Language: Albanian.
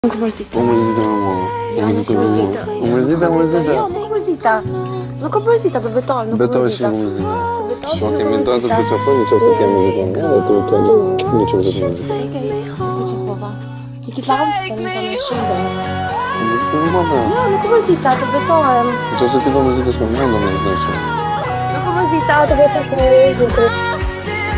Nuk mërzita. U mërzita më mua. Nuk mërzita. U mërzita, mërzita. Jo, nuk mërzita. Nuk ka mërzita, do betoj, nuk Betoj mërzita. që mërzita. Betoj Shko që kemi nuk ta të mërzita. përqafoj në qofë se t'jem mërzita më, dhe të kemi një qofë se mërzita. Okej, përqafova. Ti ki lamë së të një të më shumë dhe. Mërzita më baba. Jo, nuk mërzita, të betohem. Në qofë se ti po mërzita shme më, do mërzita shumë. Nuk mërzita, të betoj.